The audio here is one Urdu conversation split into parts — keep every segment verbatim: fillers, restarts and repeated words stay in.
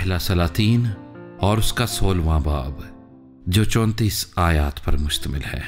پہلا سلاطین اور اس کا سولہواں باب جو چونتیس آیات پر مشتمل ہے۔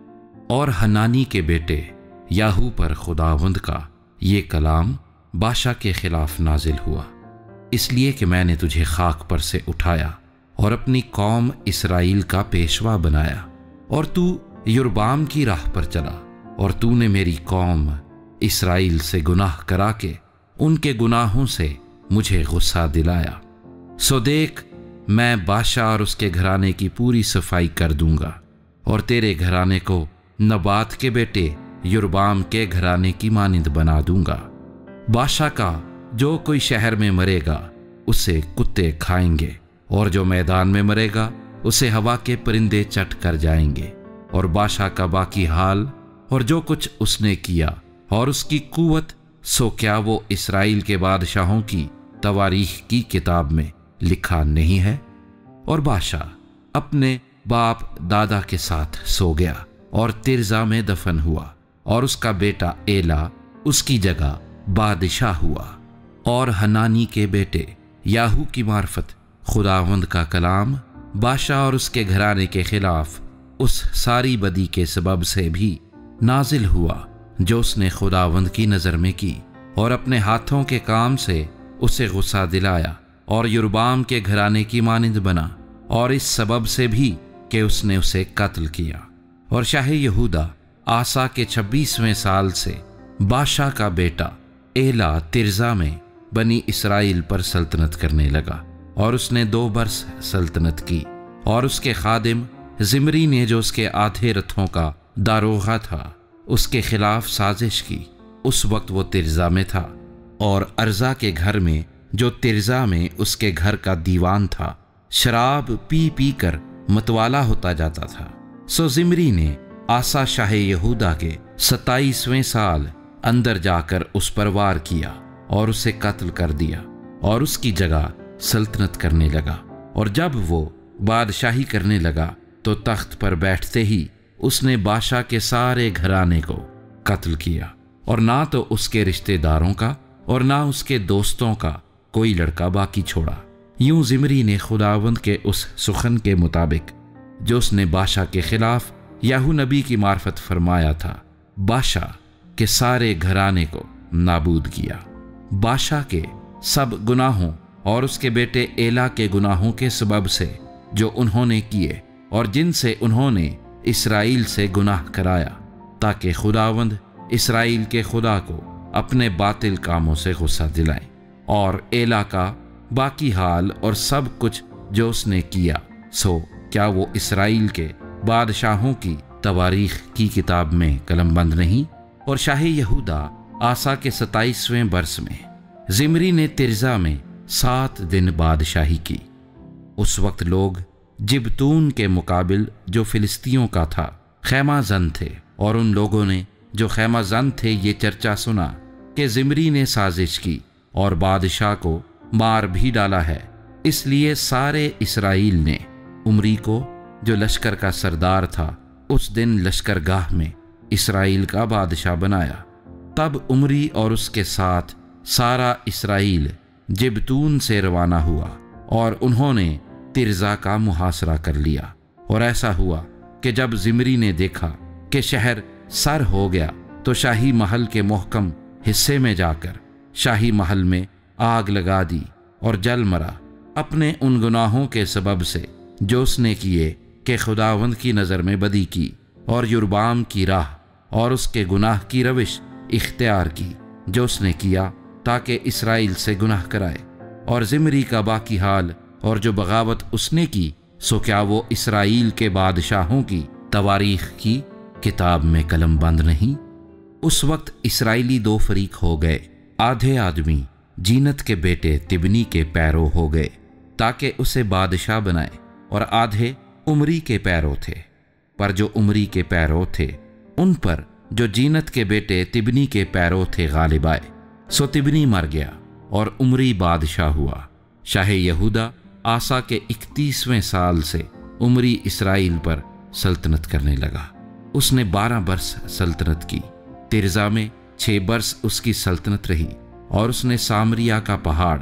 اور حنانی کے بیٹے یاہو پر خداوند کا یہ کلام بادشاہ کے خلاف نازل ہوا، اس لیے کہ میں نے تجھے خاک پر سے اٹھایا اور اپنی قوم اسرائیل کا پیشوا بنایا، اور تو یربام کی راہ پر چلا، اور تو نے میری قوم اسرائیل سے گناہ کرا کے ان کے گناہوں سے مجھے غصہ دلایا۔ سو دیکھ، میں بادشاہ اور اس کے گھرانے کی پوری صفائی کر دوں گا، اور تیرے گھرانے کو نبات کے بیٹے یربام کے گھرانے کی مانند بنا دوں گا۔ بادشاہ کا جو کوئی شہر میں مرے گا اسے کتے کھائیں گے، اور جو میدان میں مرے گا اسے ہوا کے پرندے چٹ کر جائیں گے۔ اور بادشاہ کا باقی حال اور جو کچھ اس نے کیا اور اس کی قوت، سو کیا وہ اسرائیل کے بادشاہوں کی تواریخ کی کتاب میں لکھا نہیں ہے؟ اور بادشاہ اپنے باپ دادا کے ساتھ سو گیا اور ترزا میں دفن ہوا، اور اس کا بیٹا ایلا اس کی جگہ بادشاہ ہوا۔ اور حنانی کے بیٹے یاہو کی معرفت خداوند کا کلام بادشاہ اور اس کے گھرانے کے خلاف اس ساری بدی کے سبب سے بھی نازل ہوا جو اس نے خداوند کی نظر میں کی، اور اپنے ہاتھوں کے کام سے اسے غصہ دلایا، اور یربام کے گھرانے کی مانند بنا، اور اس سبب سے بھی کہ اس نے اسے قتل کیا۔ اور شاہ یہودا آسا کے چھبیسویں سال سے بادشاہ کا بیٹا ایلا ترزا میں بنی اسرائیل پر سلطنت کرنے لگا، اور اس نے دو برس سلطنت کی۔ اور اس کے خادم زمری نے جو اس کے آدھے رتھوں کا داروغہ تھا اس کے خلاف سازش کی۔ اس وقت وہ ترزا میں تھا، اور ارزا کے گھر میں جو ترزا میں اس کے گھر کا دیوان تھا شراب پی پی کر متوالا ہوتا جاتا تھا۔ سو زمری نے آسا شاہ یہودا کے ستائیسویں سال اندر جا کر اس پر وار کیا اور اسے قتل کر دیا، اور اس کی جگہ سلطنت کرنے لگا۔ اور جب وہ بادشاہی کرنے لگا تو تخت پر بیٹھتے ہی اس نے بادشاہ کے سارے گھرانے کو قتل کیا، اور نہ تو اس کے رشتہ داروں کا اور نہ اس کے دوستوں کا کوئی لڑکا باقی چھوڑا۔ یوں زمری نے خداوند کے اس سخن کے مطابق جو اس نے بادشاہ کے خلاف یاہو نبی کی معرفت فرمایا تھا، بادشاہ کے سارے گھرانے کو نابود کیا۔ بادشاہ کے سب گناہوں اور اس کے بیٹے ایلا کے گناہوں کے سبب سے جو انہوں نے کیے اور جن سے انہوں نے اسرائیل سے گناہ کرایا، تاکہ خداوند اسرائیل کے خدا کو اپنے باطل کاموں سے غصہ دلائے۔ اور ایلا کا باقی حال اور سب کچھ جو اس نے کیا، سو کیا وہ اسرائیل کے بادشاہوں کی تواریخ کی کتاب میں قلم بند نہیں؟ اور شاہ یہودا آسا کے ستائیسویں برس میں زمری نے ترزا میں سات دن بادشاہی کی۔ اس وقت لوگ جبتون کے مقابل جو فلسطینیوں کا تھا خیمہ زن تھے، اور ان لوگوں نے جو خیمہ زن تھے یہ چرچا سنا کہ زمری نے سازش کی اور بادشاہ کو مار بھی ڈالا ہے۔ اس لیے سارے اسرائیل نے عمری کو جو لشکر کا سردار تھا اس دن لشکر گاہ میں اسرائیل کا بادشاہ بنایا۔ تب عمری اور اس کے ساتھ سارا اسرائیل جبتون سے روانہ ہوا، اور انہوں نے ترزا کا محاصرہ کر لیا۔ اور ایسا ہوا کہ جب زمری نے دیکھا کہ شہر سر ہو گیا تو شاہی محل کے محکم حصے میں جا کر شاہی محل میں آگ لگا دی اور جل مرا، اپنے ان گناہوں کے سبب سے جو اس نے کیے کہ خداوند کی نظر میں بدی کی، اور یربام کی راہ اور اس کے گناہ کی روش اختیار کی جو اس نے کیا تاکہ اسرائیل سے گناہ کرائے۔ اور زمری کا باقی حال اور جو بغاوت اس نے کی، سو کیا وہ اسرائیل کے بادشاہوں کی تواریخ کی کتاب میں قلم بند نہیں؟ اس وقت اسرائیلی دو فریق ہو گئے، آدھے آدمی جینت کے بیٹے تبنی کے پیرو ہو گئے تاکہ اسے بادشاہ بنائے، اور آدھے عمری کے پیرو تھے۔ پر جو عمری کے پیرو تھے ان پر جو جینت کے بیٹے تبنی کے پیرو تھے غالب آئے، سو تبنی مر گیا اور عمری بادشاہ ہوا۔ شاہ یہودا آسا کے اکتیسویں سال سے عمری اسرائیل پر سلطنت کرنے لگا۔ اس نے بارہ برس سلطنت کی۔ ترزا میں چھ برس اس کی سلطنت رہی، اور اس نے سامریا کا پہاڑ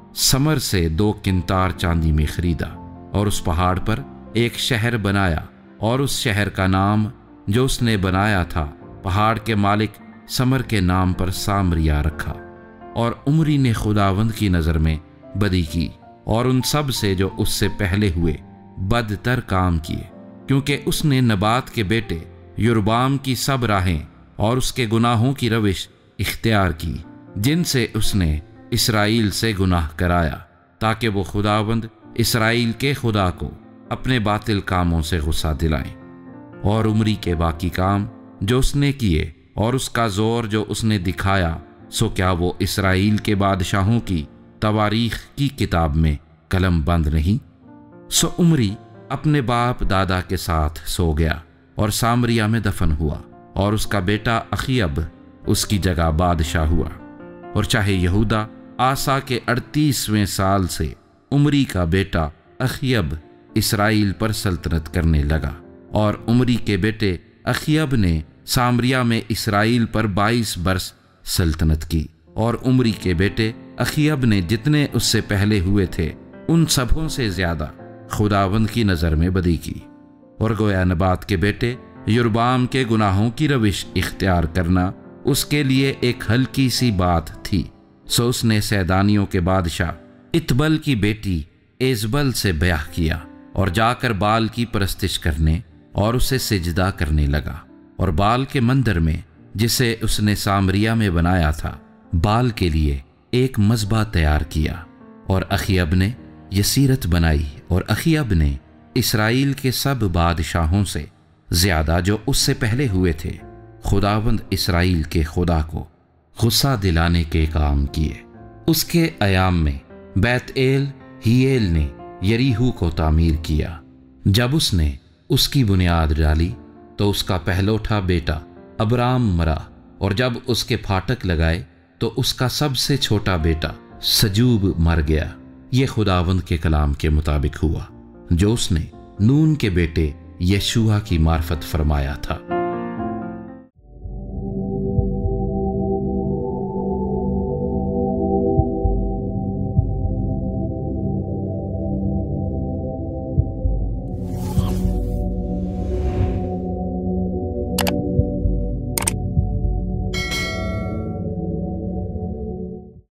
समर से दो किंतार चांदी में खरीदा और उस पहाड़ पर एक शहर बनाया, और उस शहर का नाम जो उसने बनाया था पहाड़ के मालिक समर के नाम पर सामरिया रखा। और उमरी ने खुदावंद की नज़र में बदी की और उन सब से जो उससे पहले हुए बदतर काम किए, क्योंकि उसने नबात के बेटे योरबाम की सब राहें और उसके गुनाहों की रविश इख्तियार की, जिनसे उसने इसराइल से गुनाह कराया, ताकि वो खुदावंद इसराइल के खुदा को अपने बातिल कामों से गुस्सा दिलाएं। और उमरी के बाकी काम जो उसने किए और उसका जोर जो उसने दिखाया, सो क्या वो इसराइल के बादशाहों की तवारीख की किताब में कलम बंद नहीं? सो उमरी अपने बाप दादा के साथ सो गया और सामरिया में दफन हुआ, और उसका बेटा अखीयब उसकी जगह बादशाह हुआ। और चाहे यहूदा आसा के अड़तीसवें साल से उमरी का बेटा अखीयब इसराइल पर सल्तनत करने लगा, और उमरी के बेटे अखीयब ने सामरिया में इसराइल पर बाईस बरस सल्तनत की। और उमरी के बेटे अखीयब ने जितने उससे पहले हुए थे उन सबों से ज्यादा खुदावंद की नज़र में बदी की। और गोया नबात के बेटे योरबाम के गुनाहों की रविश इख्तियार करना उसके लिए एक हल्की सी बात थी। सो उसने सैदानियों के बादशाह इतबल की बेटी एजबल से ब्याह किया और जाकर बाल की परस्तिश करने और उसे सिजदा करने लगा। और बाल के मंदिर में जिसे उसने सामरिया में बनाया था, बाल के लिए एक मज़बा तैयार किया। और अखीयब ने यसीरत बनाई, और अखीयब ने इसराइल के सब बादशाहों से ज्यादा जो उससे पहले हुए थे खुदावंद इसराइल के खुदा को गुस्सा दिलाने के काम किए। उसके अयाम में बैत एल हिएल ने यरीहू को तामीर किया। जब उसने उसकी बुनियाद डाली तो उसका पहलौठा बेटा अब्राम मरा, और जब उसके फाटक लगाए तो उसका सबसे छोटा बेटा सजूब मर गया। ये खुदावंद के कलाम के मुताबिक हुआ जो उसने नून के बेटे यशुआ की मार्फत फरमाया था।